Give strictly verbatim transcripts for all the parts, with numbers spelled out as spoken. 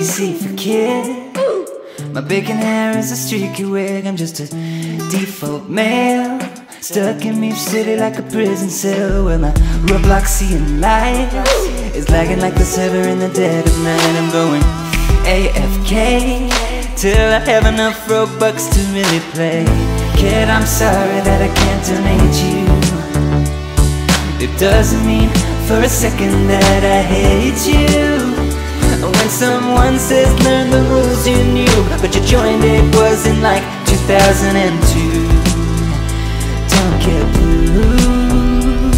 C for kid. My bacon hair is a streaky wig. I'm just a default male, stuck in Meep City like a prison cell, where my Robloxian life is lagging like the server in the dead of night. I'm going A F K till I have enough Robux to really play. Kid, I'm sorry that I can't donate you. It doesn't mean for a second that I hate you. When someone says learn the rules you knew, but you joined it was in like two thousand two. Don't get blue.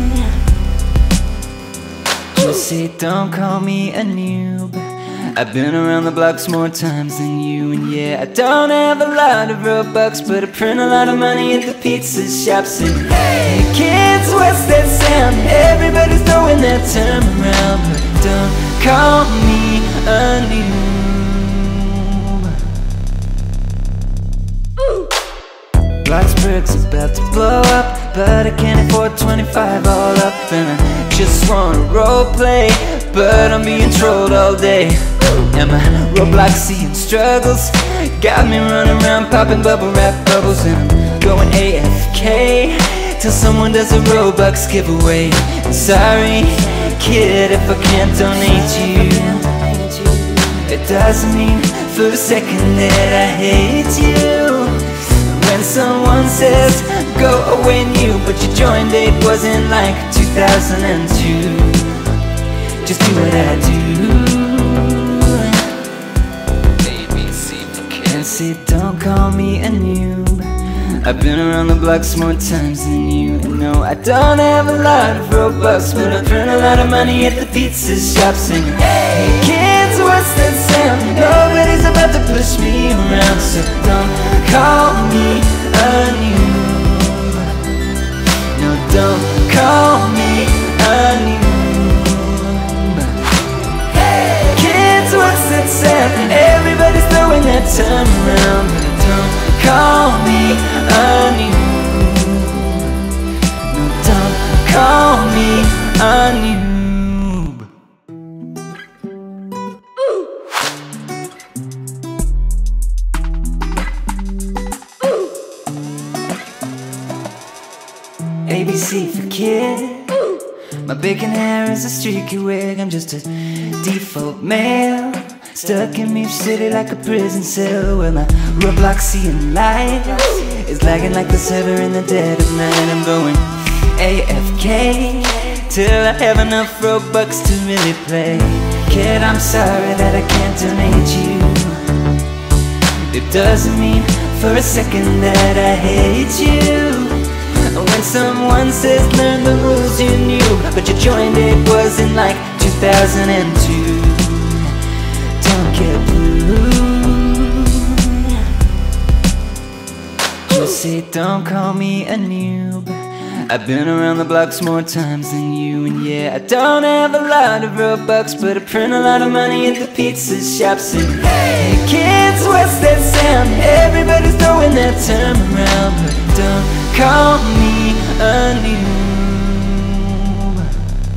Just say don't call me a noob. I've been around the blocks more times than you. And yeah, I don't have a lot of Robux, but I print a lot of money at the pizza shops. And hey kids, what's that sound? Everybody's throwing that term around, but don't call me a noob. Bloxburg's about to blow up, but I can't afford twenty-five all up. And I just wanna roleplay, but I'm being trolled all day. And my Robloxian struggles got me running around popping bubble wrap bubbles. And I'm going A F K till someone does a Robux giveaway. And sorry kid if I can't donate you. It doesn't mean for a second that I hate you. When someone says go away new, but your join date was in like two thousand two. Just do what I do. And say don't call me a noob. I've been around the blocks more times than you. And no, I don't have a lot of Robux, but I print a lot of money at the pizza shop, singing hey kids, what's that sound? Nobody's about to push me around, so don't call me a noob. No, don't call me a noob. Hey kids, what's that sound? Everybody's throwing that term around, but don't call me a noob. No, don't call me a noob. A B C for kid. My bacon hair is a streaky wig. I'm just a default male, stuck in Meep City like a prison cell, where my Robloxian life is lagging like the server in the dead of night. I'm going A F K till I have enough Robux to really play. Kid, I'm sorry that I can't donate you. It doesn't mean for a second that I hate you. When someone says learn the rules you knew, but your join date was in like two thousand two. Don't get blue. Just say don't call me a noob. I've been around the blocks more times than you. And yeah, I don't have a lot of Robux, but I print a lot of money at the pizza shops. And hey kids, what's that sound? Everybody's throwing that term around, but don't call me a noob.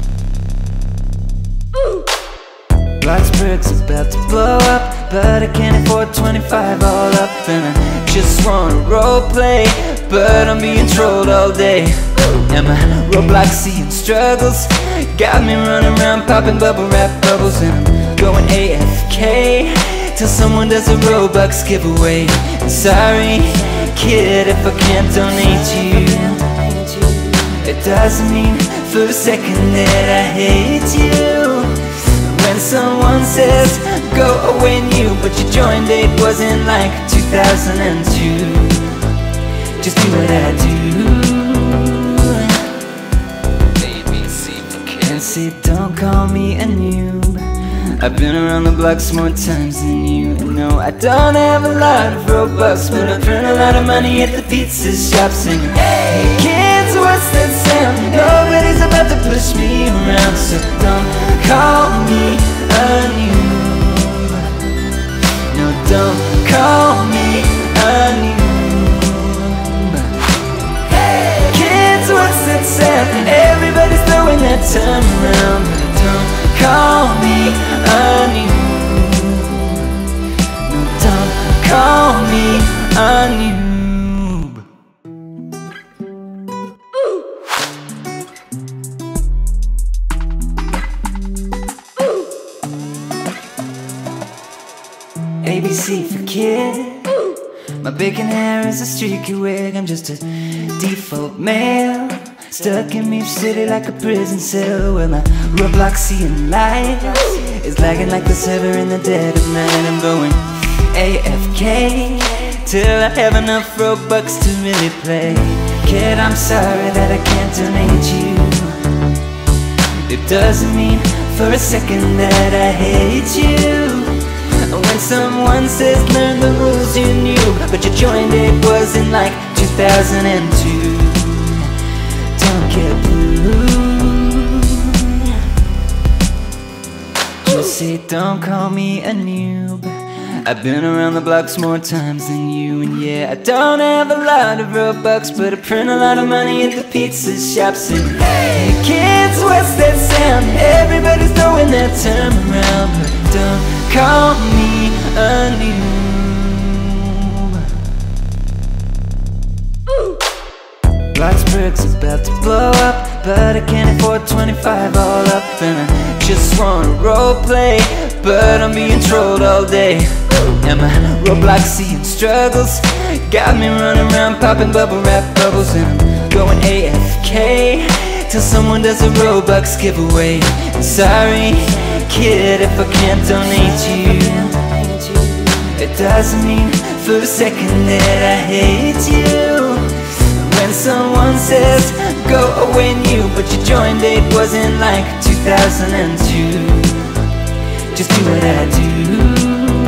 Bloxburg's about to blow up, but I can't afford twenty-five all up. And I just wanna roleplay, but I'm being trolled all day. And my Robloxian struggles got me running around popping bubble wrap bubbles. And I'm going A F K till someone does a Robux giveaway. And sorry kid if I can't donate you. It doesn't mean for a second that I hate you. When someone says go away new, but your join date was in like two thousand two. Just do what I do. And say don't call me a noob. I've been around the blocks more times than you. And no, I don't have a lot of Robux, but I print a lot of money at the pizza shop, singing hey kids, what's that sound? Nobody's about to push me around, so don't call me a noob. No, don't call me a noob. Hey kids, what's that sound? Everybody's throwing that term around, but don't call me a noob. bacon hair is a streaky wig. I'm just a default male, stuck in Meep City like a prison cell. Well, my Robloxian life is lagging like the server in the dead of night. I'm going A F K till I have enough Robux to really play. Kid, I'm sorry that I can't donate you. It doesn't mean for a second that I hate you. When someone says learn the rules you knew, but you joined it was in like two thousand two. Don't get blue. Just say don't call me a noob. I've been around the blocks more times than you. And yeah, I don't have a lot of Robux, but I print a lot of money at the pizza shops. And hey kids, what's that sound? Everybody's throwing that term around, but don't call me a noob. Bloxburg's about to blow up, but I can't afford twenty-five all up. And I just wanna roleplay, but I'm being trolled all day. And my Robloxian struggles got me running around popping bubble wrap bubbles. And I'm going A F K till someone does a Robux giveaway. And sorry kid if I can't donate you. It doesn't mean for a second that I hate you. When someone says go away new, but you joined it was in like two thousand two. Just do what I do.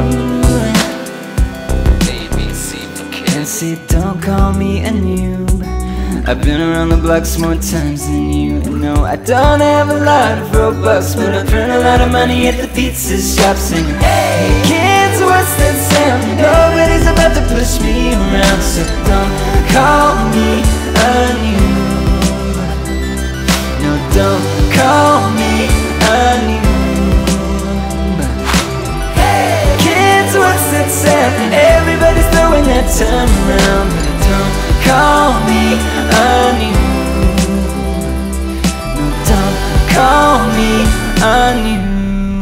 And say don't call me a noob. I've been around the blocks more times than you. And no, I don't have a lot of Robux, but I print a lot of money at the pizza shop singing hey kids, what's that sound? Nobody's about to push me around, so don't call me a noob. No, don't call me a noob. Hey kids, what's that sound? Everybody's throwing that term around, but don't call me a noob. No, don't call me a noob.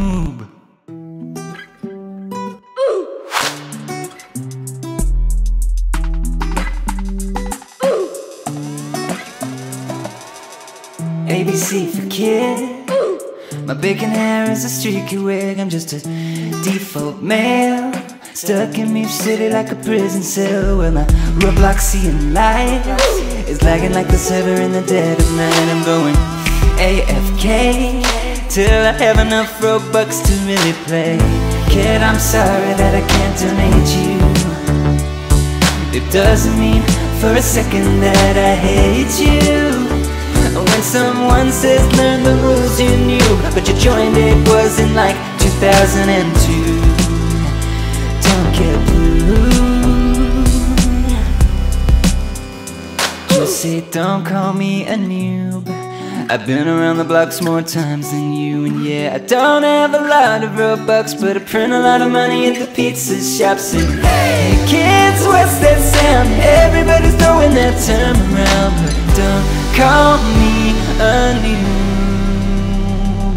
A B C for kid. My bacon hair is a streaky wig. I'm just a default male, stuck in Meep City like a prison cell. Well, my Robloxian life is lagging like the server in the dead of night. I'm going A F K till I have enough Robux to really play. Kid, I'm sorry that I can't donate you. It doesn't mean for a second that I hate you. When someone says learn the rules you knew, but you joined it was in like two thousand two. Don't get blue. Just say don't call me a noob. I've been around the blocks more times than you. And yeah, I don't have a lot of Robux, but I print a lot of money at the pizza shops. And hey kids, what's that sound? Everybody's throwing that term around, but don't call me a noob.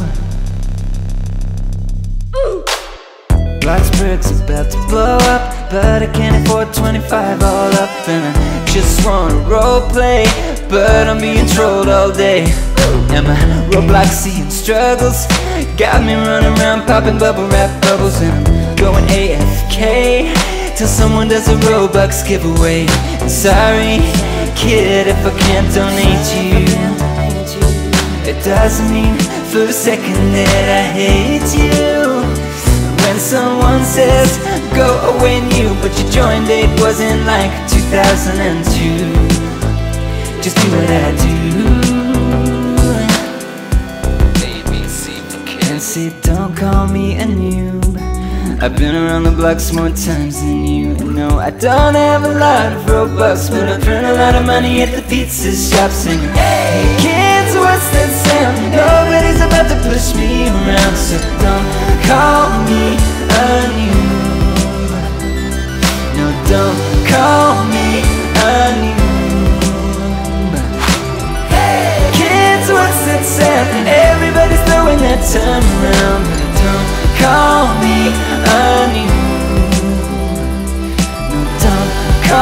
Bloxburg's about to blow up, but I can't afford twenty-five all up. And I just wanna roleplay, but I'm being trolled all day. And my Robloxian struggles got me running around popping bubble wrap bubbles. And I'm going A F K till someone does a Robux giveaway. And sorry kid if I can't donate you. It doesn't mean for a second that I hate you. When someone says go away new, but you joined it was in like two thousand two. Just do what I do. And say don't call me a noob. I've been around the blocks more times than you. And no, I don't have a lot of Robux, but I print a lot of money at the pizza shop singing hey kids, what's that sound? Nobody's about to push me around, so don't call me a noob. No, don't call me a noob. Hey kids, what's that sound? Everybody's throwing that term around, but don't call me a noob. No, don't call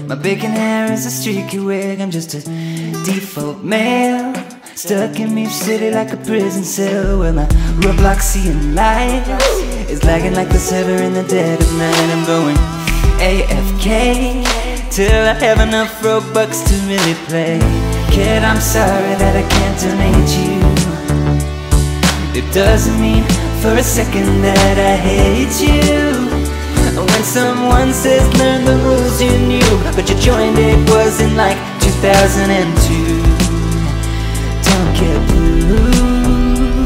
My bacon hair is a streaky wig. I'm just a default male, stuck in Meep City like a prison cell, where my Robloxian life is lagging like the server in the dead of night. I'm going A F K till I have enough Robux to really play. Kid, I'm sorry that I can't donate you. It doesn't mean for a second that I hate you. When someone says learn the rules you knew, but you joined it was in like two thousand two. Don't get blue.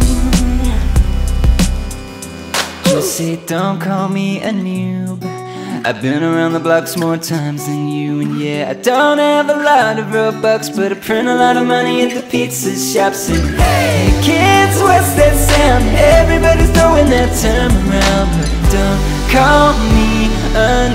Just say don't call me a noob. I've been around the blocks more times than you. And yeah, I don't have a lot of Robux, but I print a lot of money at the pizza shops. And hey kids, what's that sound? Everybody's throwing that term around, but don't call me a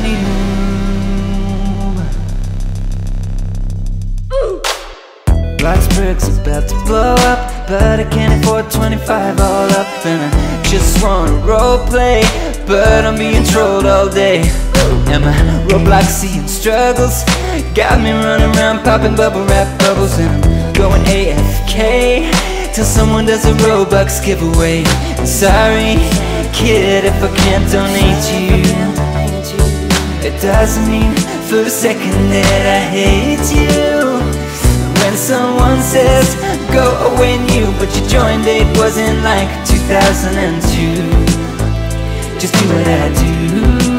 noob. Bloxburg's about to blow up, but I can't afford twenty-five all up. And I just wanna roleplay, but I'm being trolled all day. And my Robloxian struggles got me running around popping bubble wrap bubbles. And I'm going A F K till someone does a Robux giveaway. And sorry kid if I can't donate you. It doesn't mean for a second that I hate you. When someone says go away new, but your join date was in like two thousand two. Just do what I do.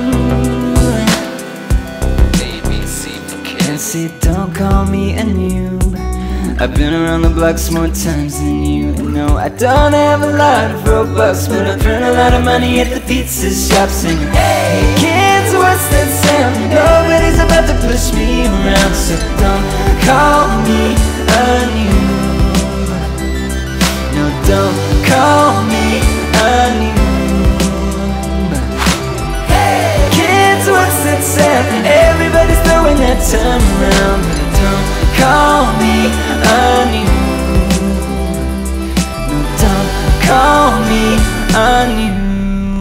And say don't call me a noob. I've been around the blocks more times than you. And no, I don't have a lot of Robux, but I print a lot of money at the pizza shops. And hey kids, what's that sound? Nobody's about to push me around, so don't call me a noob. No, don't call me a noob. Hey kids, what's that sound? Everybody's throwing that term around, but don't call me a noob. No, don't call me a noob.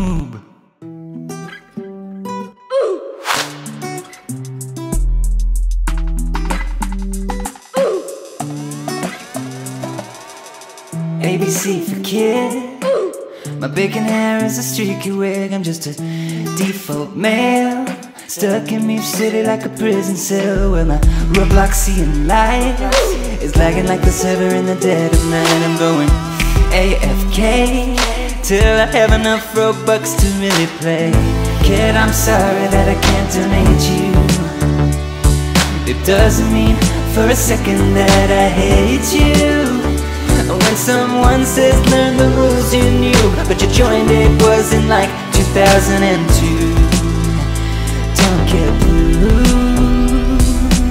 A B C for kid. My bacon hair is a streaky wig. I'm just a default male, stuck in Meep City like a prison cell, where my Robloxian life is lagging like the server in the dead of night. I'm going A F K till I have enough Robux to really play. Kid, I'm sorry that I can't donate you. It doesn't mean for a second that I hate you. When someone says learn the rules you knew, but you joined it was in like two thousand two. Don't get blue.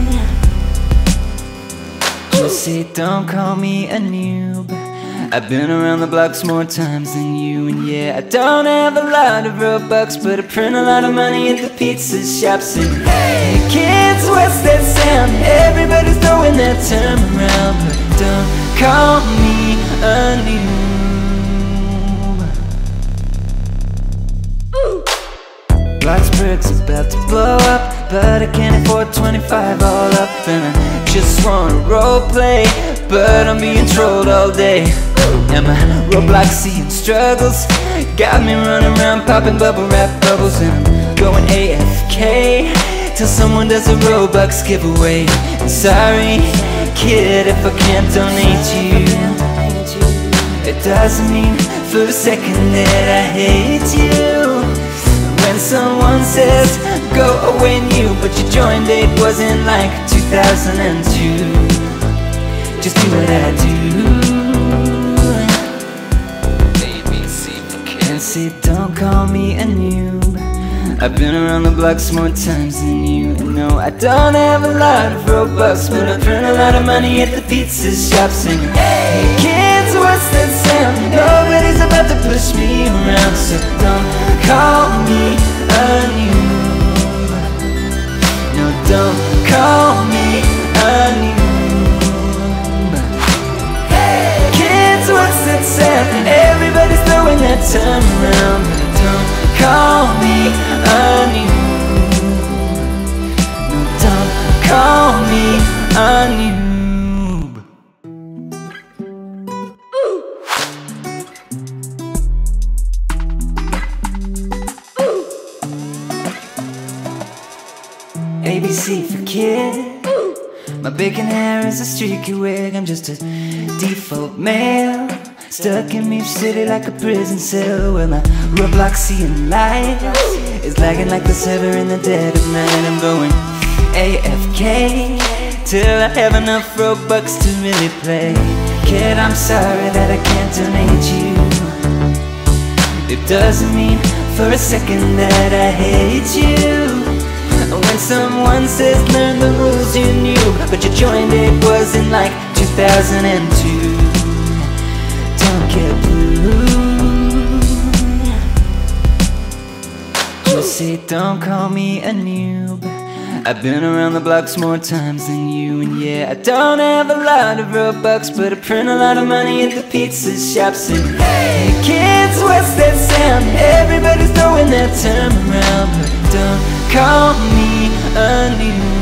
Just say don't call me a noob. I've been around the blocks more times than you. And yeah, I don't have a lot of Robux, but I print a lot of money at the pizza shops. And hey kids, what's that sound? Everybody's throwing that term around, but don't call me a noob. Bloxburg's about to blow up, but I can't afford twenty-five all up. And I just wanna roleplay, but I'm being trolled all day. And my Robloxian struggles got me running around popping bubble wrap bubbles. And I'm going A F K till someone does a Robux giveaway. And sorry kid if I can't donate you. It doesn't mean for a second that I hate you. When someone says go away new, but your join date was in like two thousand two. Just do what I do. And say don't call me a noob. I've been around the blocks more times than you. And no, I don't have a lot of Robux, but I print a lot of money at the pizza shops. And hey kids, what's that sound? Nobody's about to push me around, so don't call me a noob. No, don't call me a noob. Hey kids, what's that sound? Everybody's throwing that term around, but don't call me a noob. No, don't call me a noob. A B C for kid. My bacon hair is a streaky wig. I'm just a default male, stuck in Meep City like a prison cell, where my Robloxian life is lagging like the server in the dead of night. I'm going A F K till I have enough Robux to really play. Kid, I'm sorry that I can't donate you. It doesn't mean for a second that I hate you. When someone says learn the rules you knew, but you joined it was in like two thousand two. Don't get blue. Just say don't call me a noob. I've been around the blocks more times than you. And yeah, I don't have a lot of Robux, but I print a lot of money at the pizza shops. And hey kids, what's that sound? Everybody's throwing that term around, but don't call me a noob.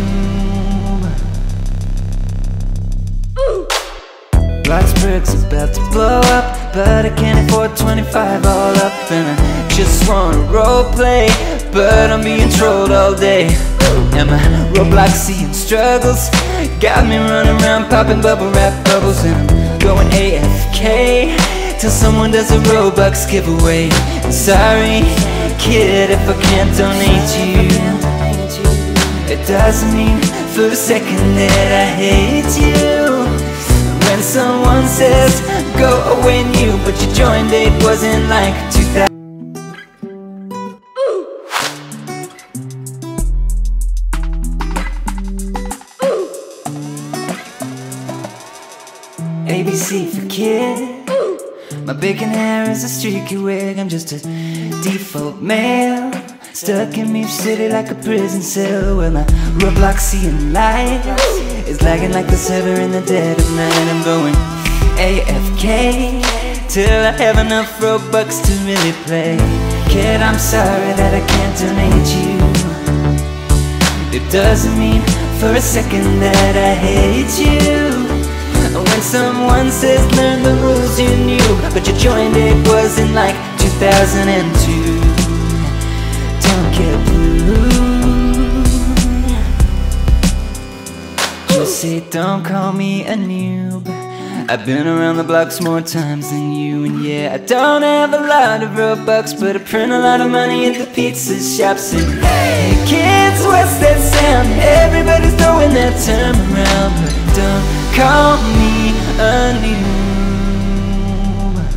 Bloxburg's about to blow up, but I can't afford twenty-five all up. And I just wanna roleplay, but I'm being trolled all day. And my Robloxian struggles got me running around popping bubble wrap bubbles. And I'm going A F K till someone does a Robux giveaway. And sorry kid if I can't donate you. It doesn't mean for a second that I hate you. When someone says go away new, but you joined it wasn't like two thousand. A B C for kid. My bacon hair is a streaky wig. I'm just a default male, stuck in Meep City like a prison cell, where my Robloxian life is lagging like the server in the dead of night. I'm going A F K till I have enough Robux to really play. Kid, I'm sorry that I can't donate you. It doesn't mean for a second that I hate you. When someone says learn the rules you knew, but you joined it was in like two thousand two. Don't get blue. Just say don't call me a noob. I've been around the blocks more times than you. And yeah, I don't have a lot of Robux, but I print a lot of money at the pizza shops. And hey kids, what's that sound? Everybody's throwing that term around, but don't call me a noob.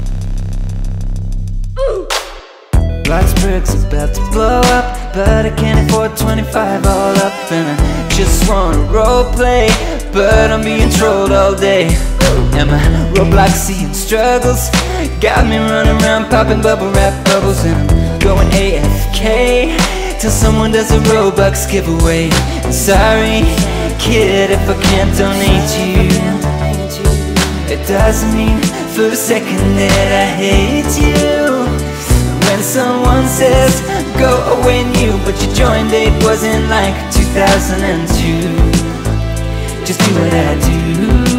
Bloxburg's about to blow up, but I can't afford twenty-five all up. And I just wanna roleplay, but I'm being trolled all day. And my Robloxian struggles got me running around popping bubble wrap bubbles. And I'm going A F K till someone does a Robux giveaway. And sorry kid if I can't donate you. It doesn't mean for a second that I hate you. When someone says go away new, but you joined it wasn't like two thousand two. Just do what I do.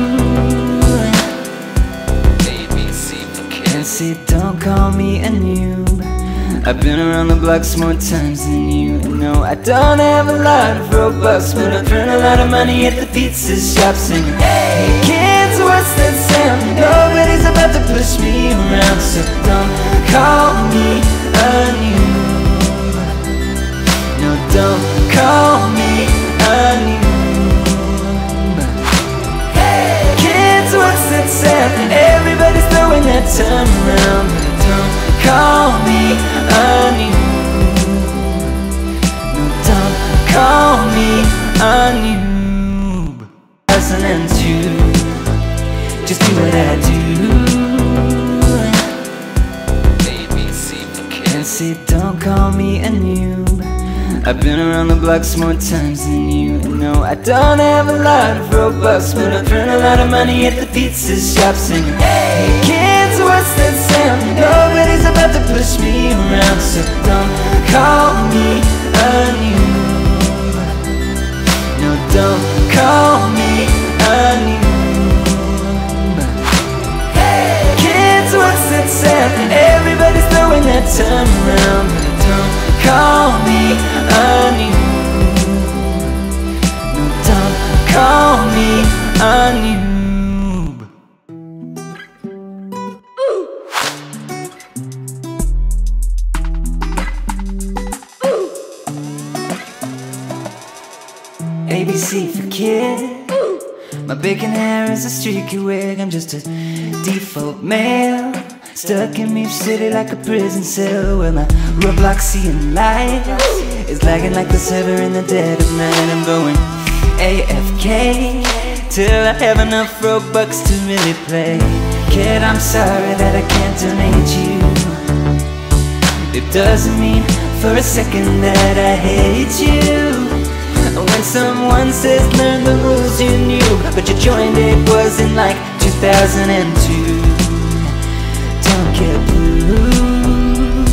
And say don't call me a noob. I've been around the blocks more times than you. And no, I don't have a lot of Robux, but I print a lot of money at the pizza shops. And hey kids, what's that sound? Nobody's about to push me around, so don't call me a noob. No, don't call me a noob. Hey kids, what's that sound? Everybody's throwing that term around, but don't call me a noob. No, don't call me a noob. two thousand two. Just do what I do. And say don't call me a noob. I've been around the blocks more times than you. And no, I don't have a lot of Robux, but I print a lot of money at the pizza shops. And hey kids, what's that sound? Nobody's about to push me around, so don't call me a noob. don't call me a noob. Kids, what's that sound? Everybody's throwing that time around, but don't call me a noob. No, don't call me a noob. A B C for kid. My bacon hair is a streaky wig. I'm just a default male, stuck in Meep City like a prison cell. Well, my Robloxian life is lagging like the server in the dead of night. I'm going A F K till I have enough Robux to really play. Kid, I'm sorry that I can't donate you. It doesn't mean for a second that I hate you. When someone says learn the rules you knew, but you joined it was in like two thousand two. Don't get blue.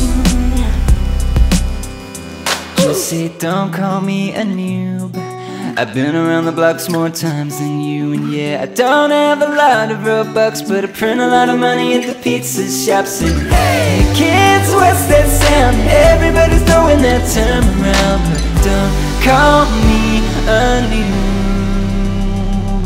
Just say don't call me a noob. I've been around the blocks more times than you. And yeah, I don't have a lot of Robux, but I print a lot of money at the pizza shops. And hey kids, what's that sound? Everybody's throwing that term around, but don't call me a noob.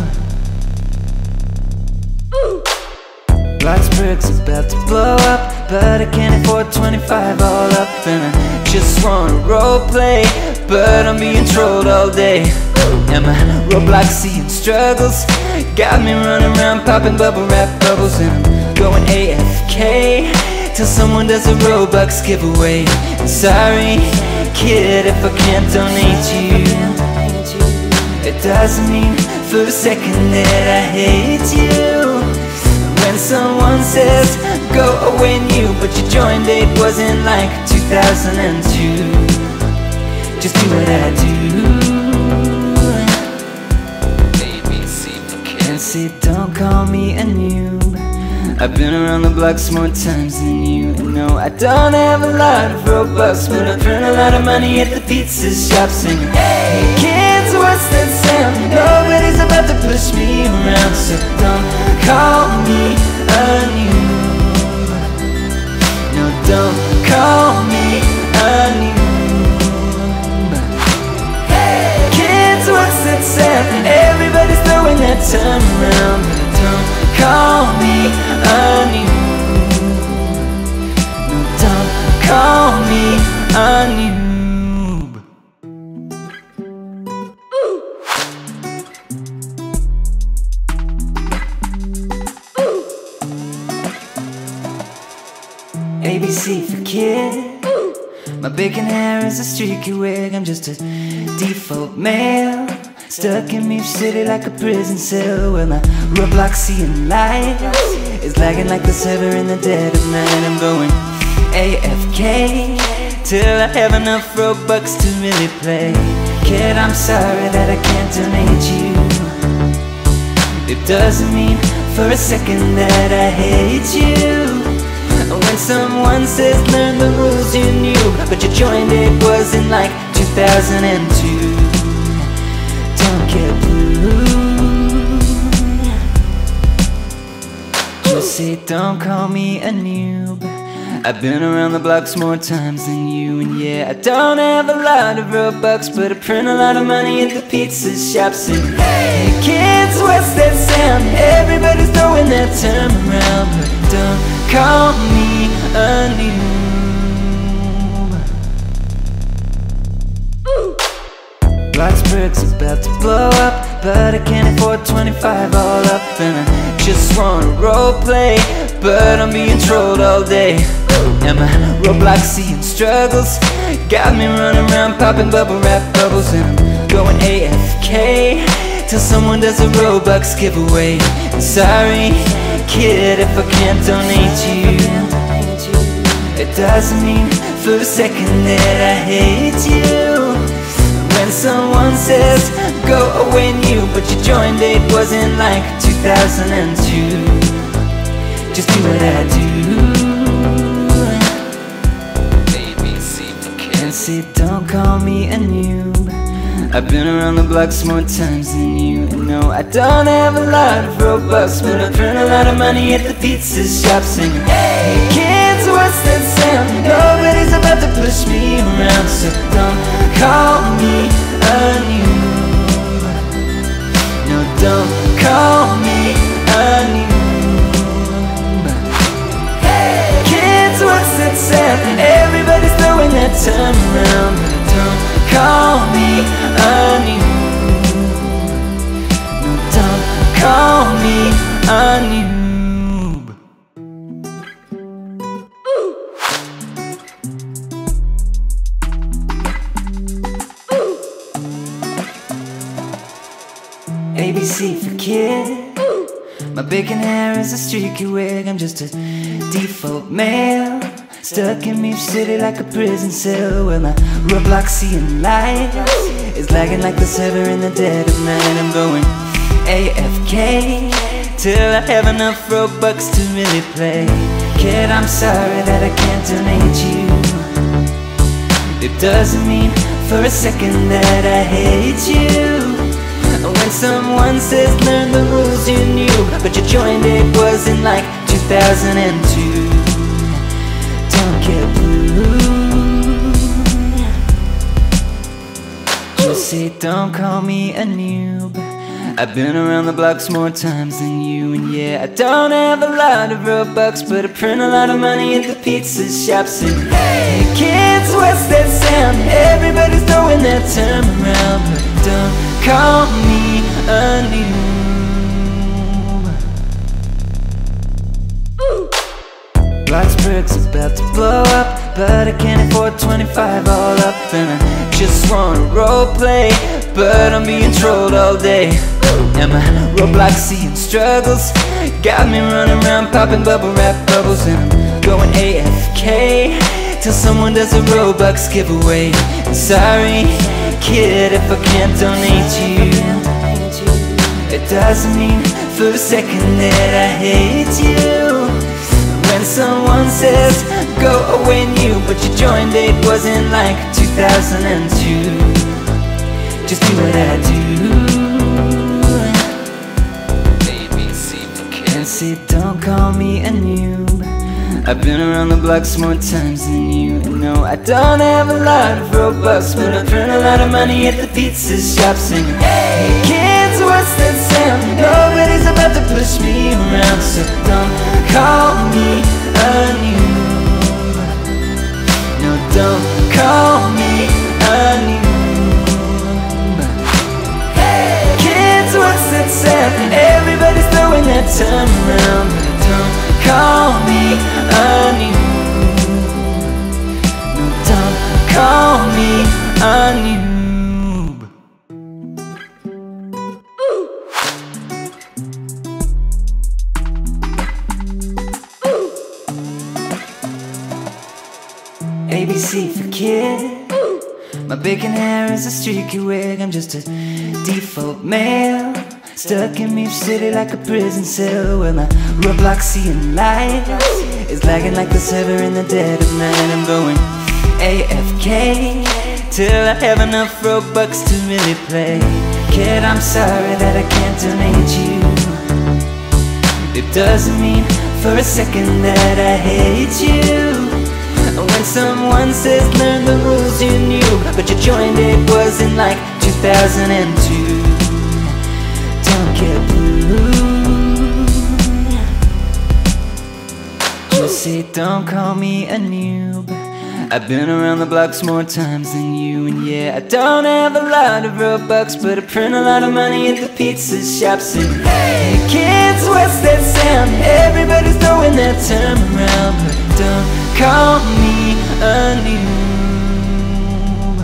Bloxburg's about to blow up, but I can't afford twenty-five all up. And I just wanna roleplay, but I'm being trolled all day. And my Robloxian struggles got me running around popping bubble wrap bubbles. And I'm going A F K till someone does a Robux giveaway. And sorry kid if I can't donate you. It doesn't mean for a second that I hate you. When someone says go away new, but you joined it wasn't like two thousand two. Just do what I do. And say don't call me a noob. I've been around the blocks more times than you. And no, I don't have a lot of Robux, but I print a lot of money at the pizza shop singing hey kids, what's that sound? Nobody's about to push me around, so don't call me a noob. No, don't call me a noob. Hey kids, what's that sound? Everybody's throwing that time around, but don't call me a noob. No, don't call me a noob. A B C for kid. My bacon hair is a streaky wig. I'm just a default male, stuck in Meep City like a prison cell. Well, my Robloxian life is lagging like the server in the dead of night. I'm going A F K till I have enough Robux to really play. Kid, I'm sorry that I can't donate you. It doesn't mean for a second that I hate you. When someone says learn the rules you knew, but you joined it wasn't like two thousand two. Don't get blue. Just say don't call me a noob. I've been around the blocks more times than you. And yeah, I don't have a lot of Robux, but I print a lot of money at the pizza shops. And hey kids, what's that sound? Everybody's throwing that term around, but don't call me a noob. Bloxburg's about to blow up, but I can't afford twenty-five all up. And I just wanna roleplay, but I'm being trolled all day. And my Robloxian struggles got me running around popping bubble wrap bubbles. And I'm going A F K till someone does a Robux giveaway. And sorry kid if I can't donate you. It doesn't mean for a second that I hate you. When someone says go away new, but you joined it wasn't like two thousand two. Just do what I do. And say don't call me a noob. I've been around the blocks more times than you know. I don't have a lot of Robux, but I burn a lot of money at the pizza shop singing, hey kids, what's that sound? Nobody's about to push me around, so don't call me a noob. No, don't call me a noob. Hey kids, what's that sound? Everybody's throwing that time around, but don't call me a noob. No, don't call me a noob. A B C for kid. My bacon hair is a streaky wig. I'm just a default male, stuck in Meep City like a prison cell, where my Robloxian life is lagging like the server in the dead of night. I'm going A F K till I have enough Robux to really play. Kid, I'm sorry that I can't donate you. It doesn't mean for a second that I hate you. When someone says learn the rules you knew, but you joined it was in like two thousand two. Don't get blue. Just say don't call me a noob. I've been around the blocks more times than you, and yeah, I don't have a lot of Robux, but I print a lot of money at the pizza shops. And hey kids, what's that sound? Everybody's throwing that time around, but don't call me a noob. Bloxburg's about to blow up, but I can't afford twenty-five all up, and I just wanna roleplay, but I'm being trolled all day. And my Robloxian struggles got me running around popping bubble wrap bubbles, and I'm going A F K till someone does a Robux giveaway. And sorry, kid, if I can't donate you. It doesn't mean for a second that I hate you. When someone says go away new, but your join date wasn't like two thousand two. Just do what I do. And say don't call me a noob. I've been around the blocks more times than you know. I don't have a lot of Robux, but I burn a lot of money at the pizza shop singing, hey kids, what's that sound? Nobody's about to push me around, so don't call me a noob. No, don't call me a noob. Hey kids, what's that sound? Everybody's throwing that time around, but don't call me a noob. No, don't call me a noob. A B C for kid. My bacon hair is a streaky wig. I'm just a default male, stuck in Meep City like a prison cell, where my Robloxian life is lagging like the server in the dead of night. I'm going A F K till I have enough Robux to really play. Kid, I'm sorry that I can't donate you. It doesn't mean for a second that I hate you. When someone says learn the rules you knew, but your joined it was in like two thousand two. Don't get blue. Just say don't call me a noob. I've been around the blocks more times than you, and yeah, I don't have a lot of Robux, but I print a lot of money at the pizza shops. And hey kids, what's that sound? Everybody's throwing that time around, but don't call me a noob.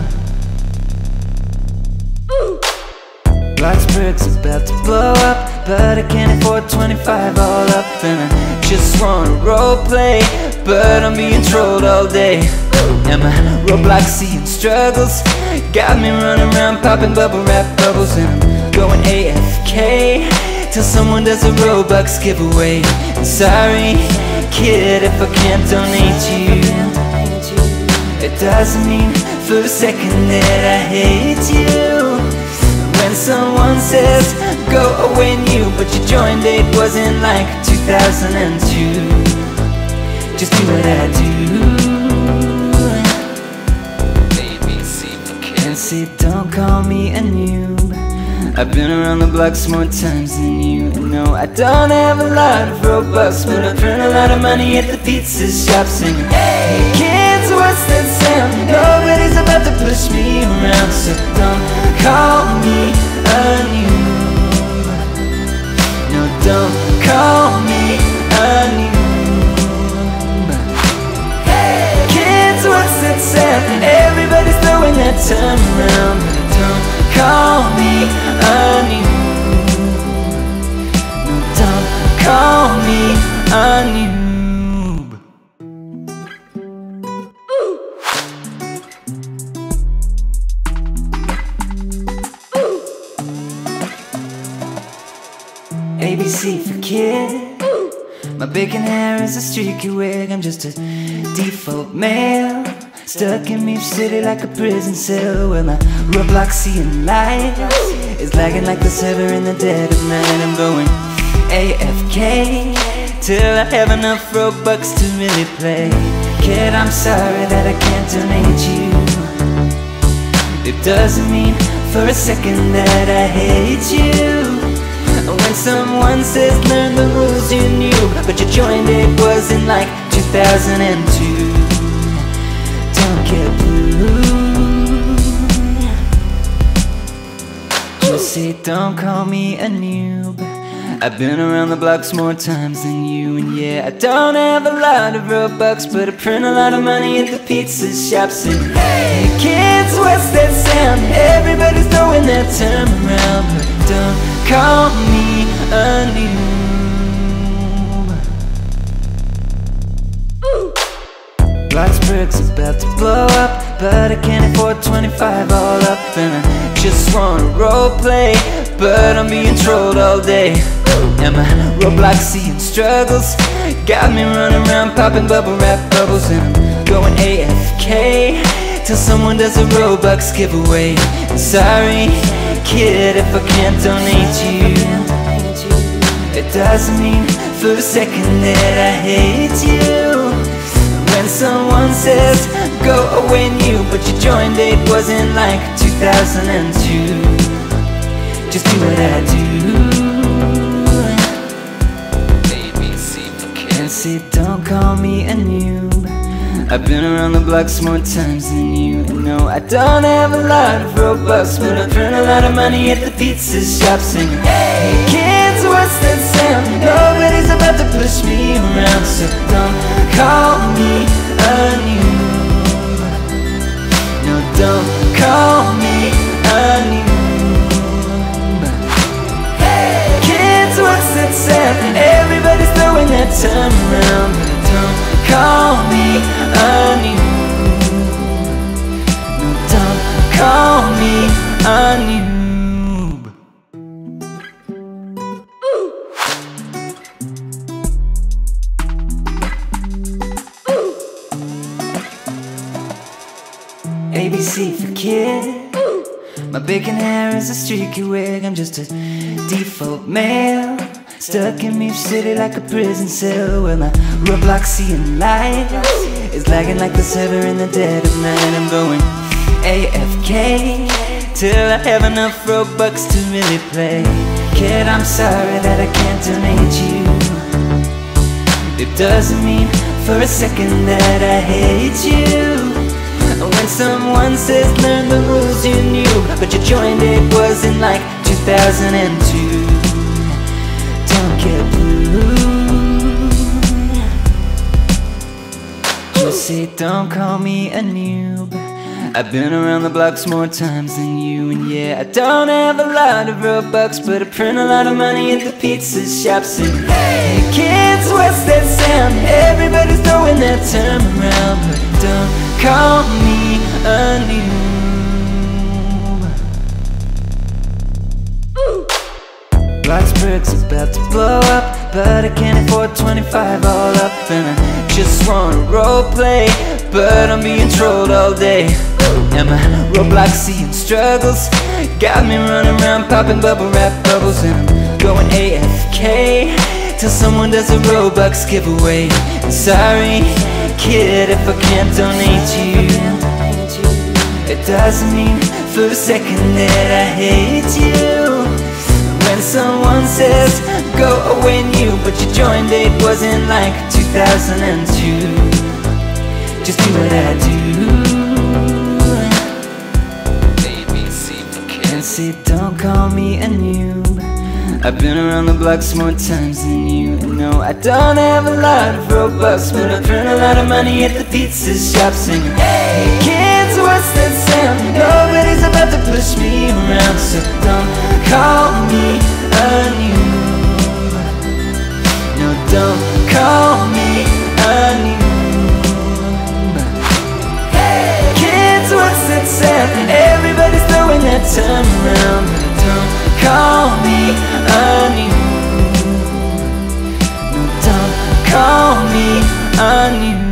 Bloxburg's about to blow up, but I can't afford twenty-five all up, and I just wanna roleplay, but I'm being trolled all day. And my Robloxian struggles got me running around popping bubble wrap bubbles, and I'm going A F K till someone does a Robux giveaway. And sorry, kid, if I can't donate you. It doesn't mean for a second that I hate you. someone says go away new, but your join date wasn't like two thousand two. Just do what I do. And say don't call me a noob. I've been around the blocks more times than you. No, I don't have a lot of Robux, but I print a lot of money at the pizza shop singing, hey kids, what's that sound? Nobody's about to push me around, so don't call me a noob. No, don't call me a noob. Hey kids, what's that sound? Everybody's throwing that time around, but don't call me a noob. No, don't call me a noob. A B C for kid. My bacon hair is a streaky wig. I'm just a default male, stuck in Meep City like a prison cell, where my Robloxian life is lagging like the server in the dead of night. I'm going A F K till I have enough Robux to really play. Kid, I'm sorry that I can't donate you. It doesn't mean for a second that I hate you. When someone says learn the rules you knew, but you joined it wasn't like two thousand two. Don't get blue. Just say don't call me a noob. I've been around the blocks more times than you. And yeah, I don't have a lot of Robux, but I print a lot of money at the pizza shops. And hey kids, what's that sound? Everybody's throwing that term around, but don't call me a noob. Bloxburg's about to blow up, but I can't afford twenty-five all up. And I just wanna roleplay, but I'm being trolled all day. And my Robloxian struggles got me running around popping bubble wrap bubbles. And I'm going A F K till someone does a Robux giveaway. And sorry kid if I can't donate you. It doesn't mean for a second that I hate you. When someone says go away new, but your join date wasn't like two thousand two. Just do what I do. And say don't call me a noob. I've been around the blocks more times than you. No, I don't have a lot of Robux, but I print a lot of money at the pizza shop singing, hey kids, what's that sound? Nobody's about to push me around, so don't call me a noob. No, don't call me a noob. Hey kids, what's that sound? Everybody's throwing that time around, but don't call me a noob. No, don't call me a noob. A B C for kid. My bacon hair is a streaky wig. I'm just a default male, stuck in Meep City like a prison cell, where my Robloxian life is lagging like the server in the dead of night. I'm going A F K till I have enough Robux to really play. Kid, I'm sorry that I can't donate you. It doesn't mean for a second that I hate you. When someone says learn the rules you knew, but your join date wasn't like two thousand two. Don't get blue. Just say don't call me a noob. I've been around the blocks more times than you. And yeah, I don't have a lot of Robux, but I print a lot of money at the pizza shops. And hey kids, what's that sound? Everybody's throwing that term around, but don't call me a noob. Bloxburg's about to blow up, but I can't afford twenty-five all up. And I just wanna roleplay, but I'm being trolled all day. And my Robloxian struggles got me running around around popping bubble wrap bubbles, and I'm going A F K till someone does a Robux giveaway. And sorry, kid, if I can't donate you. It doesn't mean for a second that I hate you. When someone says go away new, but your join date wasn't like two thousand two. Just do what I do. And say don't call me a noob. I've been around the blocks more times than you. And no, I don't have a lot of Robux, but I earn a lot of money at the pizza shop singing, hey kids, what's that sound? Nobody's about to push me around, so don't call me a noob. No, don't call me a noob. Hey kids, what's that sound? Everybody's throwing that time around, but don't call me a noob. No, don't call me a noob.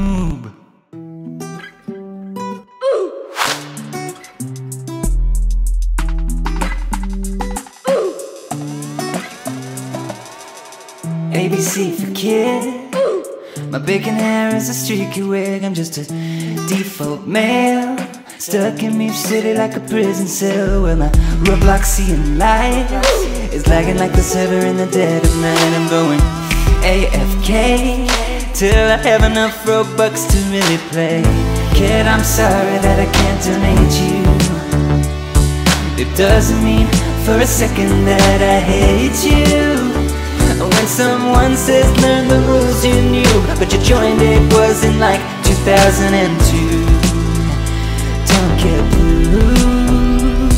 A B C for kid. My bacon hair is a streaky wig. I'm just a default male, stuck in Meep City like a prison cell. Well, my Robloxian life is lagging like the server in the dead of night. I'm going A F K till I have enough Robux to really play. Kid, I'm sorry that I can't donate you. It doesn't mean for a second that I hate you. When someone says learn the rules you knew, but your join date wasn't like two thousand two. Don't get blue.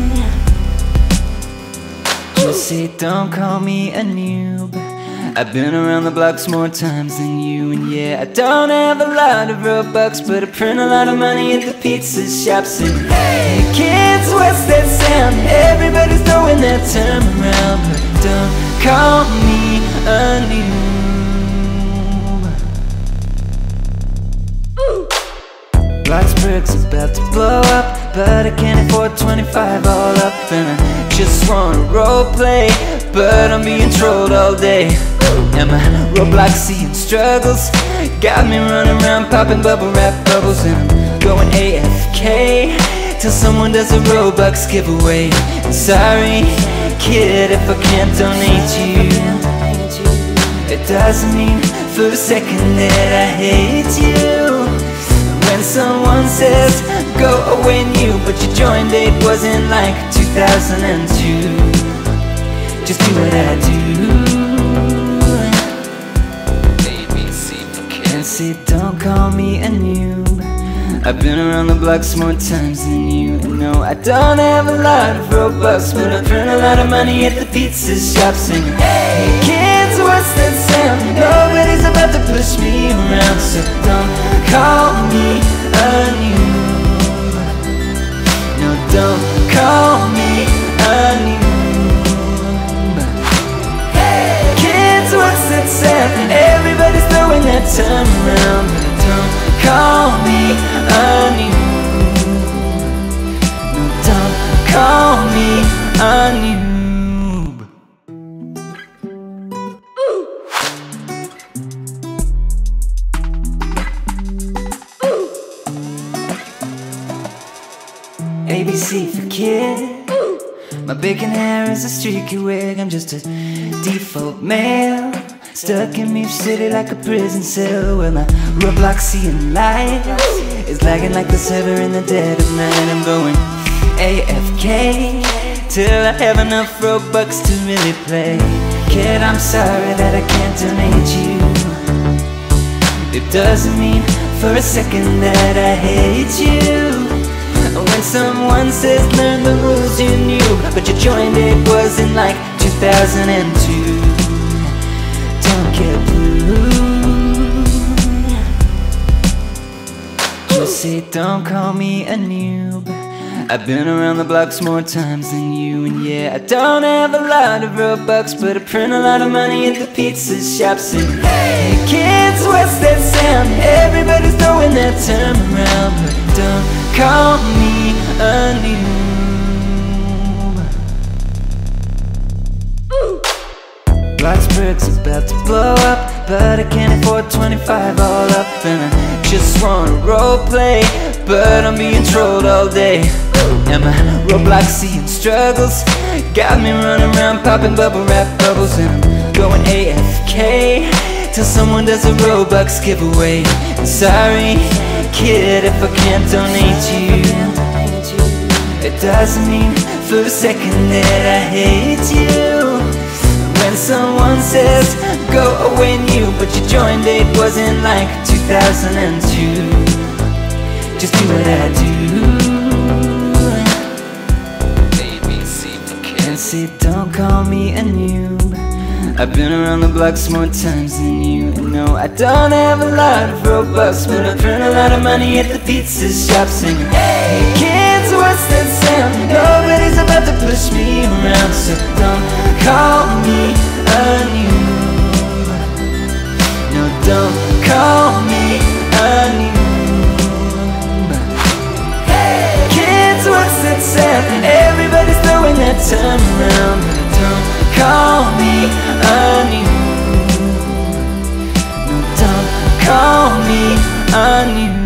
Just say don't call me a noob. I've been around the blocks more times than you. And yeah, I don't have a lot of Robux, but I print a lot of money at the pizza shops. And hey kids, what's that sound? Everybody's throwing that term around, but don't call me a noob. Bloxburg's about to blow up, but I can't afford twenty-five all up. And I just wanna roleplay, but I'm being trolled all day. And my Robloxian struggles got me running around popping bubble wrap bubbles. And I'm going A F K till someone does a Robux giveaway. And sorry, kid, if I can't donate you. It doesn't mean for a second that I hate you. When someone says go away new, but your join date wasn't like two thousand two. Just do what I do. And say don't call me a noob. I've been around the blocks more times than you. And no, I don't have a lot of Robux, but I earn a lot of money at the pizza shop singing, hey kids, what's that sound? Nobody's about to push me around, so don't call me a noob. No, don't call me a noob. Hey kids, what's that sound? Everybody's throwing that time around, but don't call me a noob. No, don't call me a noob. A B C for kid. My bacon hair is a streaky wig. I'm just a default male, stuck in Meep City like a prison cell. Well, my Robloxian life is lagging like the server in the dead of night. I'm going A F K till I have enough Robux to really play. Kid, I'm sorry that I can't donate you. It doesn't mean for a second that I hate you. When someone says learn the rules you knew, but your join date wasn't like two thousand two. Don't get blue. Just say don't call me a noob. I've been around the blocks more times than you. And yeah, I don't have a lot of Robux, but I print a lot of money at the pizza shops. And hey kids, what's that sound? Everybody's throwing that term around, but don't call me a noob. Bloxburg's about to blow up, but I can't afford twenty-five all up. And I just wanna roleplay, but I'm being trolled all day. And my Robloxian struggles got me running around popping bubble wrap bubbles. And I'm going A F K till someone does a Robux giveaway. And sorry, kid, if I can't donate you. It doesn't mean for a second that I hate you. When someone says go away new, but your join date wasn't like two thousand two. Just do what I do. And say don't call me a noob. I've been around the blocks more times than you. And no, I don't have a lot of Robux, but I earn a lot of money at the pizza shop singing, hey kids, what's that sound? Nobody's about to push me around, so don't call me a noob. No, don't call me a noob. Hey kids, what's that sound? Everybody's throwing that time around, but don't call me a noob. No, don't call me a noob.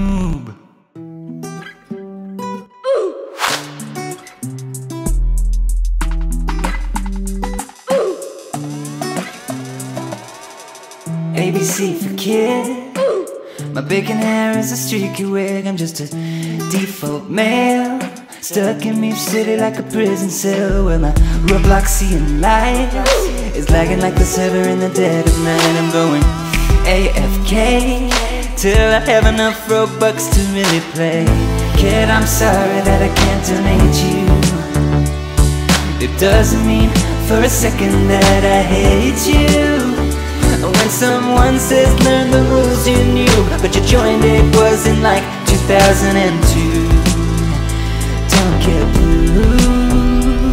A B C for kid. My bacon hair is a streaky wig. I'm just a default male, stuck in Meep City like a prison cell, where my Robloxian life is lagging like the server in the dead of night. I'm going A F K till I have enough Robux to really play. Kid, I'm sorry that I can't donate you. It doesn't mean for a second that I hate you. When someone says learn the rules you knew, but your join date wasn't like two thousand two. Don't get blue.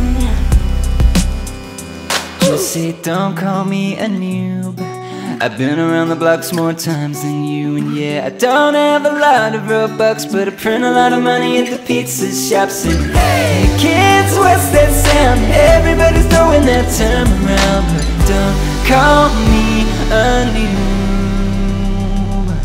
Just say don't call me a noob. I've been around the blocks more times than you. And yeah, I don't have a lot of Robux, but I print a lot of money at the pizza shops. And hey kids, what's that sound? Everybody's throwing that time around, but don't call me a noob.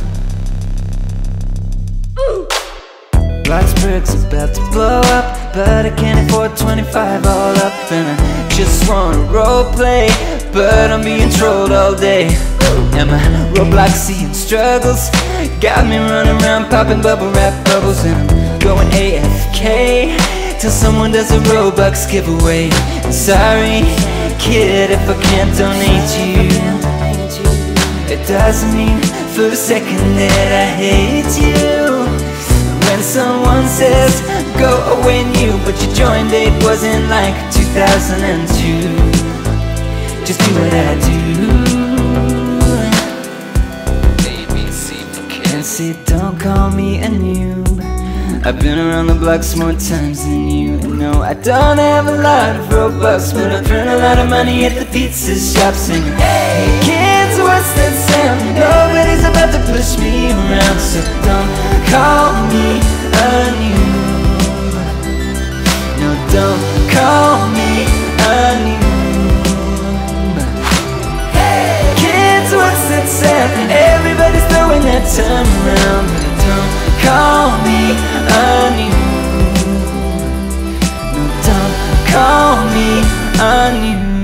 Bloxburg's about to blow up, but I can't afford twenty-five all up. And I just wanna roleplay, but I'm being trolled all day. And my Robloxian struggles got me running around popping bubble wrap bubbles. And I'm going A F K till someone does a Robux giveaway. And sorry, kid, if I can't donate you. It doesn't mean for a second that I hate you. When someone says go away new, but your join date wasn't like two thousand two. Just do what I do. And say don't call me a noob. I've been around the blocks more times than you. And no, I don't have a lot of Robux, but I earn a lot of money at the pizza shop singing, hey kids, what's that sound? Nobody's about to push me around, so don't call me a noob. No, don't call me a noob. Hey kids, what's that sound? Everybody's throwing that time around, but don't call me a noob. No, don't call me a noob.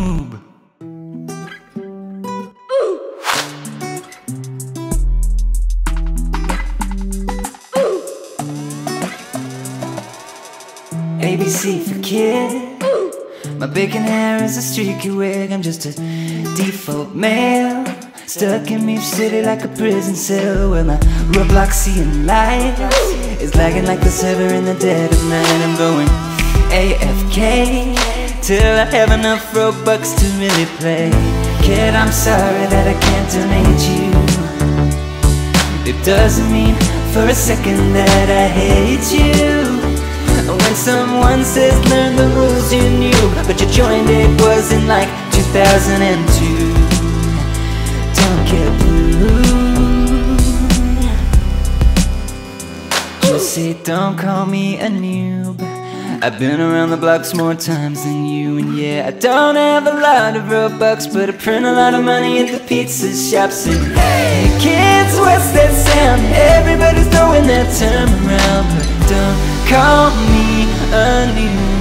A B C for kid. My bacon hair is a streaky wig. I'm just a default male, stuck in Meep City like a prison cell, where my Robloxian life is lagging like the server in the dead of night. I'm going A F K till I have enough Robux to really play. Kid, I'm sorry that I can't donate you. It doesn't mean for a second that I hate you. When someone says learn the rules you knew, but your join date wasn't like two thousand two. Don't get blue. Just say don't call me a noob. I've been around the blocks more times than you. And yeah, I don't have a lot of Robux, but I print a lot of money at the pizza shops. And hey kids, what's that sound? Everybody's throwing that term around, but don't call me a noob.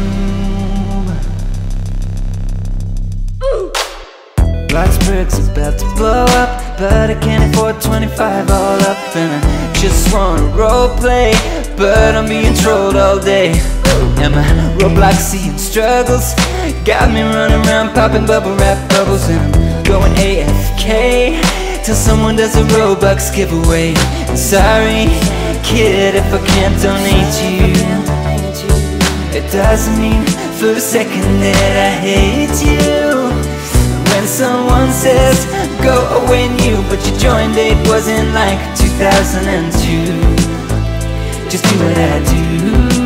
Bloxburg's about to blow up, but I can't afford twenty-five all up. And I just wanna roleplay, but I'm being trolled all day. And my Robloxian struggles got me running around popping bubble wrap bubbles. And I'm going A F K till someone does a Robux giveaway. And sorry kid if I can't donate you. It doesn't mean for a second that I hate you. When someone says go away new, but your join date wasn't like two thousand two. Just do what I do.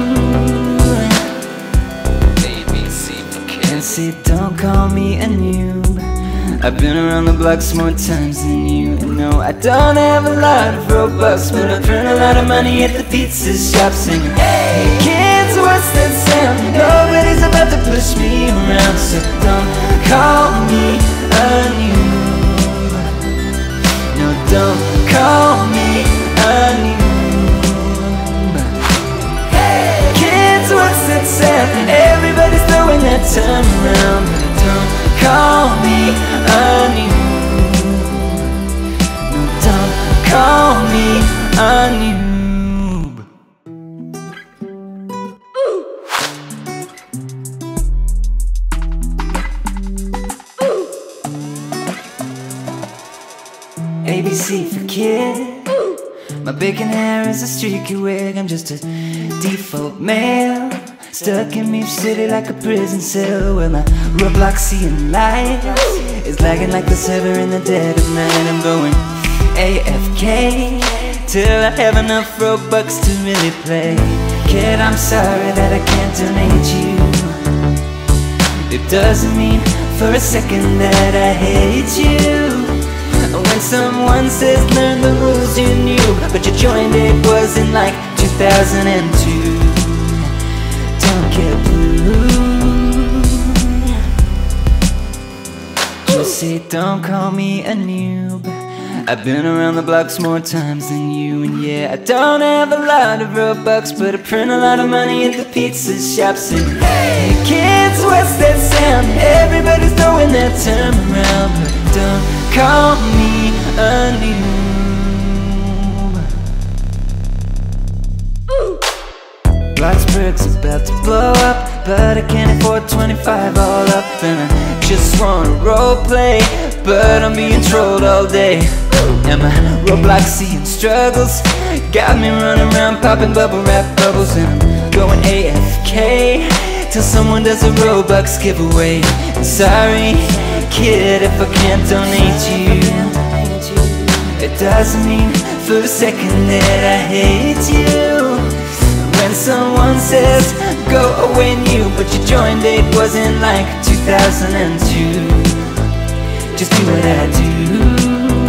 And say don't call me a noob. I've been around the blocks more times than you. And no, I don't have a lot of Robux, but I print a lot of money at the pizza shop singing, hey kids, what's that sound? Nobody's about to push me around, so don't call me a noob. No, don't call me a noob. Hey kids, what's that sound? Everybody's throwing that term around, but don't call me a noob. No, don't call me a noob. A B C for kid. My bacon hair is a streaky wig. I'm just a default male, stuck in Meep City like a prison cell, where my Robloxian life is lagging like the server in the dead of night. I'm going A F K till I have enough Robux to really play. Kid, I'm sorry that I can't donate you. It doesn't mean for a second that I hate you. When someone says learn the rules you knew, but you joined it wasn't like two thousand two. Don't get blue. Just say don't call me a noob. I've been around the blocks more times than you. And yeah, I don't have a lot of Robux, but I print a lot of money at the pizza shops. And hey kids, what's that sound? Everybody's throwing that term around, but don't call me a noob. Bloxburg's about to blow up, but I can't afford twenty-five all up. And I just wanna roleplay, but I'm being trolled all day. And my Robloxian struggles got me running around popping bubble wrap bubbles. And I'm going A F K till someone does a Robux giveaway. And sorry kid if I can't donate you. It doesn't mean for a second that I hate you. When someone says go away new, but your join date wasn't like two thousand two. Just do what I do.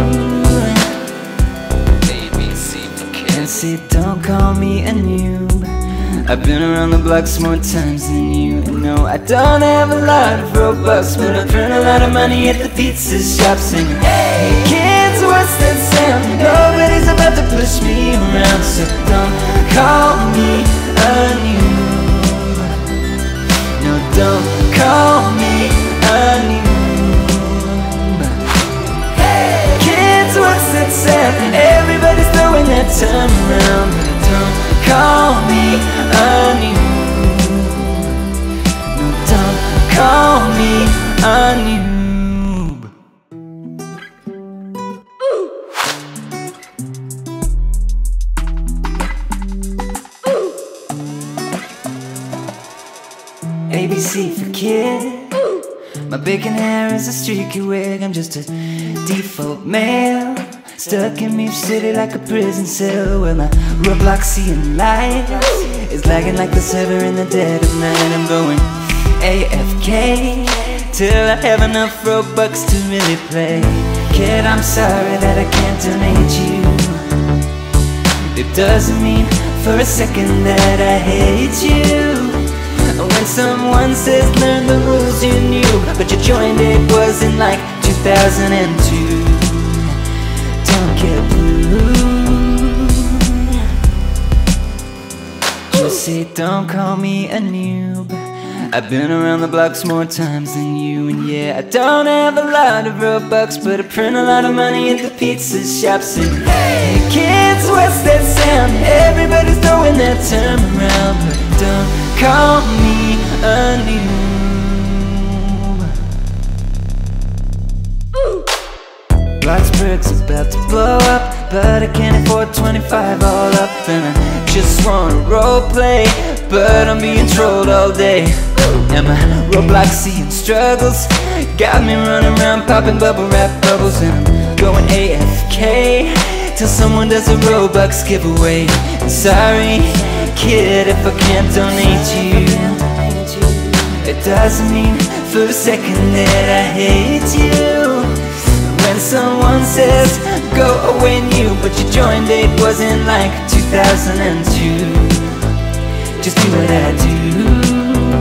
And say don't call me a noob. I've been around the blocks more times than you. And no, I don't have a lot of Robux, but I print a lot of money at the pizza shop singing, hey kids, what's that sound? Nobody's about to push me around, so don't call me a noob. No, don't call me a noob. Hey kids, what's that sound? Everybody's throwing that term around, but don't call me a noob. No, don't call me a noob. A B C for kid. My bacon hair is a streaky wig. I'm just a default male, stuck in Meep City like a prison cell, where my Robloxian life is lagging like the server in the dead of night. I'm going A F K till I have enough Robux to really play. Kid, I'm sorry that I can't donate you. It doesn't mean for a second that I hate you. When someone says learn the rules you knew, but you joined it was in like two thousand two. Don't get blue. Just say don't call me a noob. I've been around the blocks more times than you. And yeah, I don't have a lot of Robux, but I print a lot of money at the pizza shops. And hey kids, what's that sound? Everybody's throwing that term around, but don't call me a noob. Bloxburg's about to blow up, but I can't afford twenty-five all up. And I just wanna roleplay, but I'm being trolled all day. And my Robloxian struggles got me running around popping bubble wrap bubbles. And I'm going A F K till someone does a Robux giveaway. And sorry kid if I can't donate you. It doesn't mean for a second that I hate you. When someone says go away new, but you joined it wasn't like two thousand two. Just do what I do.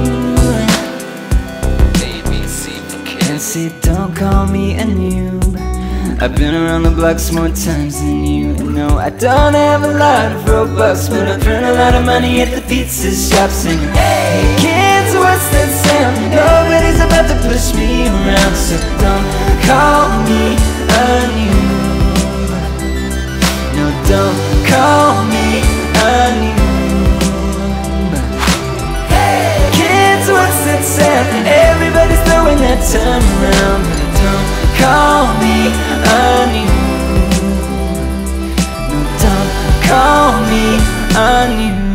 And say don't call me a noob. I've been around the blocks more times than you. And no, I don't have a lot of Robux, but I print a lot of money at the pizza shops. And hey kids, what's that sound? Nobody's about to push me around, so don't call me a noob. No, don't call me a noob. Hey kids, what's that sound? Everybody's throwing that term around, but don't call me a noob. No, don't call me a noob.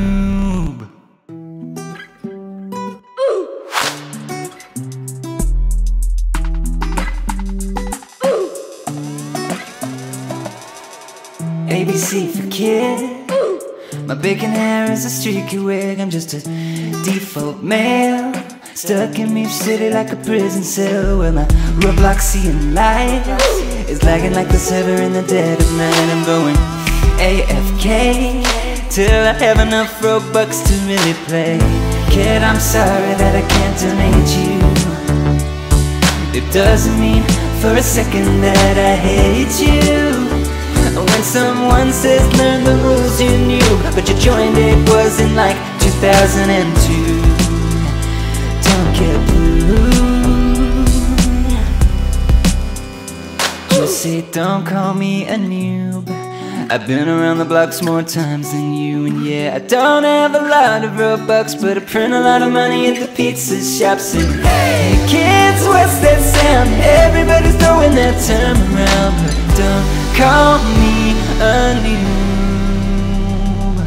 A B C for kid. My bacon hair is a streaky wig. I'm just a default male, stuck in Meep City like a prison cell. Well, my Robloxian life is lagging like the server in the dead of night. I'm going A F K till I have enough Robux to really play. Kid, I'm sorry that I can't donate you. It doesn't mean for a second that I hate you. When someone says learn the rules you knew, but you joined it wasn't like two thousand two. Don't get blue. Just say don't call me a noob. I've been around the blocks more times than you. And yeah, I don't have a lot of Robux, but I print a lot of money at the pizza shops. And hey kids, what's that sound? Everybody's throwing that term around, but don't call me a noob.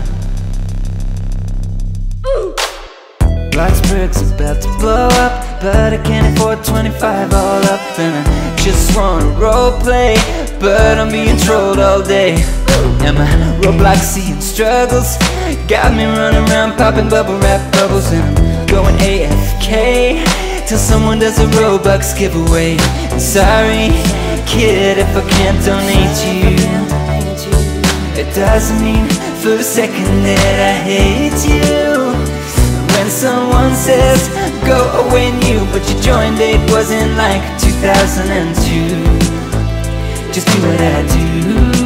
Bloxburg's about to blow up, but I can't afford twenty-five all up. And I just wanna roleplay, but I'm being trolled all day. And my Robloxian struggles got me running around popping bubble wrap bubbles. And I'm going A F K till someone does a Robux giveaway. And sorry kid if I can't donate you. It doesn't mean for a second that I hate you. When someone says go away new, but you joined it wasn't like two thousand two. Just do what I do.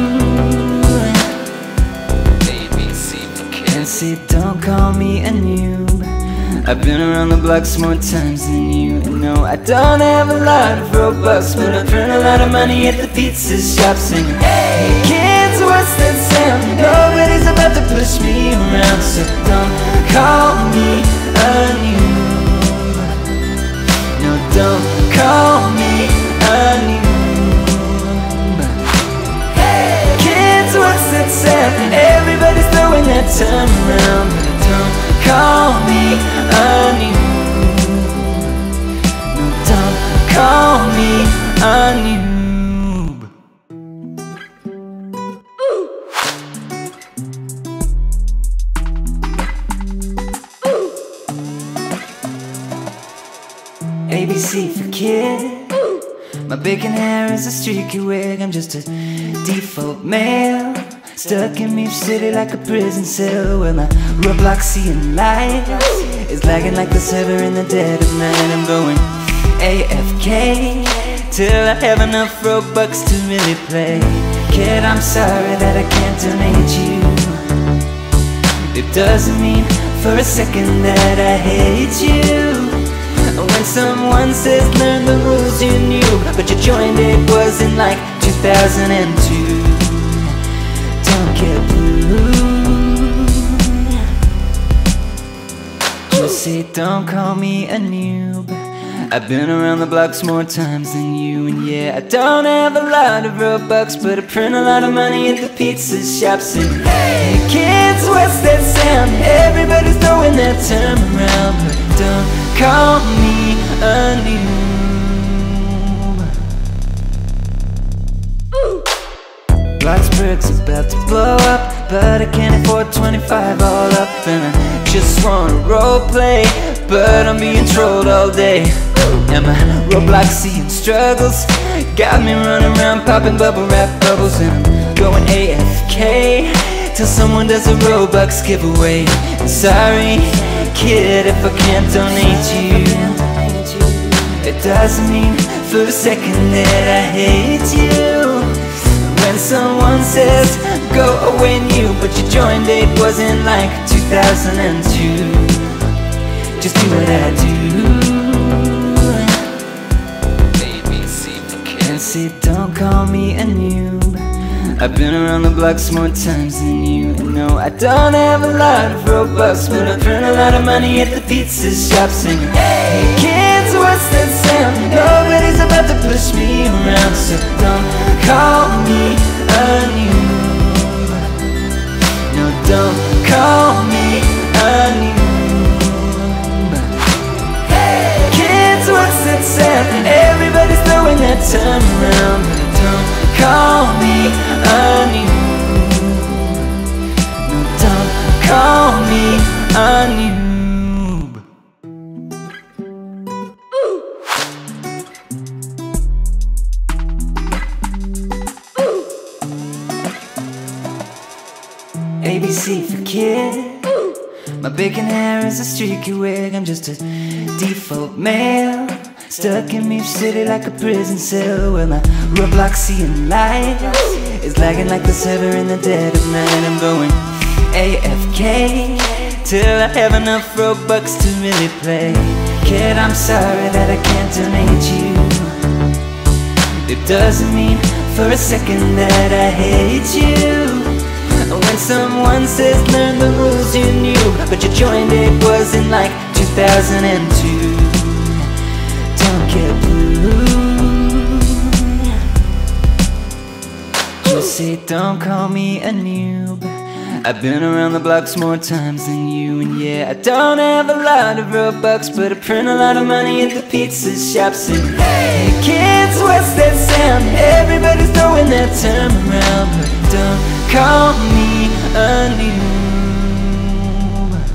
And say don't call me a noob. I've been around the blocks more times than you. And no, I don't have a lot of Robux, but I print a lot of money at the pizza shops. And hey kids, what's that sound? Nobody's about to push me around, so don't call me a noob. No, don't call me a noob. Hey kids, what's that sound? Everybody's throwing that term around, but don't call me a noob. No, don't call me a noob. A B C for kid. My bacon hair is a streaky wig. I'm just a default male, stuck in Meep City like a prison cell. Well, my Robloxian life is lagging like the server in the dead of night. I'm going A F K till I have enough Robux to really play. Kid, I'm sorry that I can't donate you. It doesn't mean for a second that I hate you. When someone says learn the rules you knew, but you joined it was in like two thousand two. Don't get blue. Just say don't call me a noob. I've been around the blocks more times than you. And yeah, I don't have a lot of Robux, but I print a lot of money at the pizza shops. And hey kids, what's that sound? Everybody's throwing that term around, but don't call me a noob. Bloxburg's about to blow up, but I can't afford twenty-five all up. And I just wanna roleplay, but I'm being trolled all day. And my Robloxian struggles got me running around popping bubble wrap bubbles. And I'm going A F K till someone does a Robux giveaway. And sorry kid if I can't donate you. It doesn't mean for a second that I hate you. When someone says go away new, but your join date was in like two thousand two. Just do what I do. And say don't call me a noob. I've been around the blocks more times than you. And no, I don't have a lot of Robux, but I print a lot of money at the pizza shop singing hey kids, what's that sound? Nobody's about to push me around, so don't call me a noob. No, don't call me a noob. Hey kids, what's that sound? Everybody's throwing that term around, but don't call me a noob. No, don't call me a noob. A B C for kid. My bacon hair is a streaky wig. I'm just a default male, stuck in Meep City like a prison cell, where my Robloxian life is lagging like the server in the dead of night. I'm going A F K till I have enough Robux to really play. Kid, I'm sorry that I can't donate you. It doesn't mean for a second that I hate you. When someone says learn the rules you knew, but your join date was in like two thousand two. Don't get blue. Just say don't call me a noob. I've been around the blocks more times than you. And yeah, I don't have a lot of Robux, but I print a lot of money at the pizza shops. And hey kids, what's that sound? Everybody's throwing that term around, but don't call me a noob.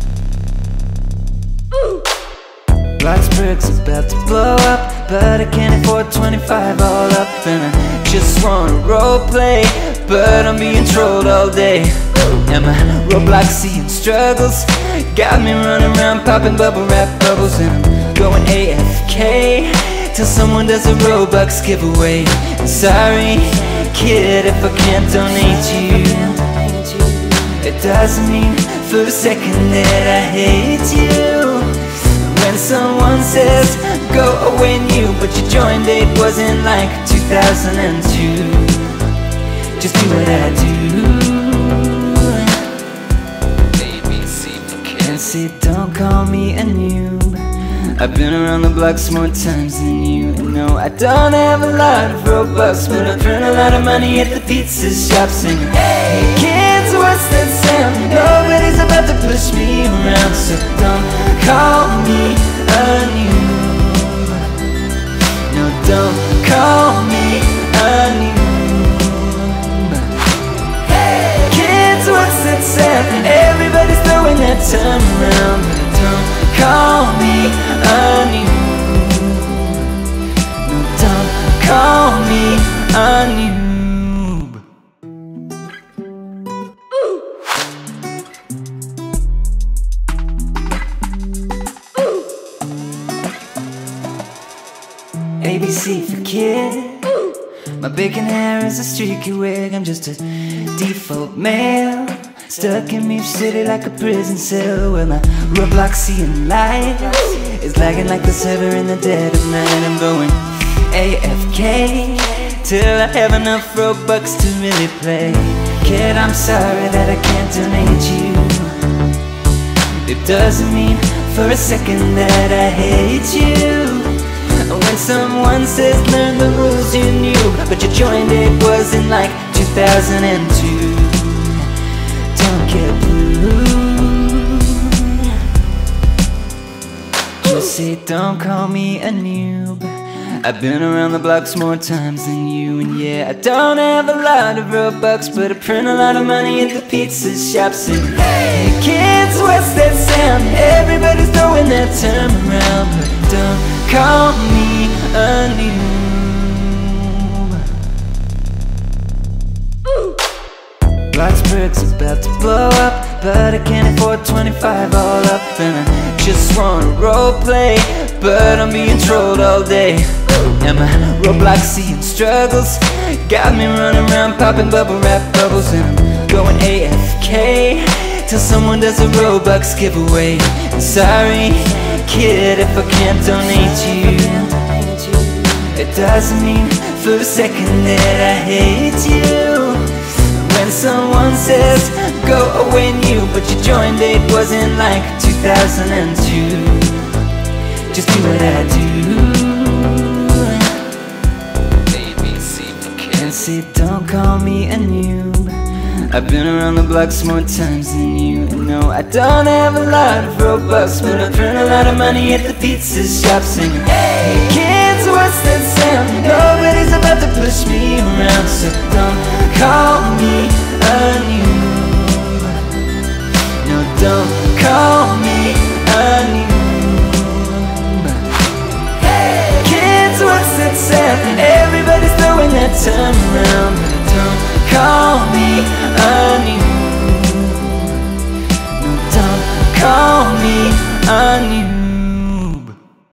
Bloxburg's about to blow up, but I can't afford twenty-five all up. And I just wanna roleplay, but I'm being trolled all day. And my Robloxian struggles got me running around popping bubble wrap bubbles. And I'm going A F K till someone does a Robux giveaway. And sorry kid if I can't donate you. It doesn't mean for a second that I hate you. When someone says go away new, but your join date was in like two thousand two. Just do what I do. And say don't call me a noob. I've been around the blocks more times than you. And no, I don't have a lot of Robux, but I print a lot of money at the pizza shop singing hey kids, what's that sound? Nobody's about to push me around, so don't call me a noob. No, don't call me a noob. Hey kids, what's that sound? Everybody's throwing that term around, but don't call me a noob. No, don't call me a noob. A B C for kid. My bacon hair is a streaky wig. I'm just a default male, stuck in Meep City like a prison cell. Well, my Robloxian life is lagging like the server in the dead of night. I'm going A F K till I have enough Robux to really play. Kid, I'm sorry that I can't donate you. It doesn't mean for a second that I hate you. When someone says learn the rules you knew, but you joined it was in like two thousand two. Don't get blue. Just say don't call me a noob. I've been around the blocks more times than you. And yeah, I don't have a lot of Robux, but I print a lot of money at the pizza shops. And hey kids, what's that sound? Everybody's throwing that term around, but don't call me a noob. Bloxburg's about to blow up, but I can't afford twenty-five all up. And I just wanna roleplay, but I'm being trolled all day. And my Robloxian struggles got me running around popping bubble wrap bubbles. And I'm going A F K till someone does a Robux giveaway. And sorry kid if I can't donate you. It doesn't mean for a second that I hate you. When someone says go away new, but your join date was in like two thousand two. Just do what I do. And say don't call me a noob. I've been around the blocks more times than you. And no, I don't have a lot of Robux, but I print a lot of money at the pizza shop singing hey kids, what's that sound? Nobody's about to push me around, so don't call me a noob. No, don't call me a noob. Hey kids, what's that sound? Everybody's throwing that term around, but don't call me a noob. No, don't call me a noob.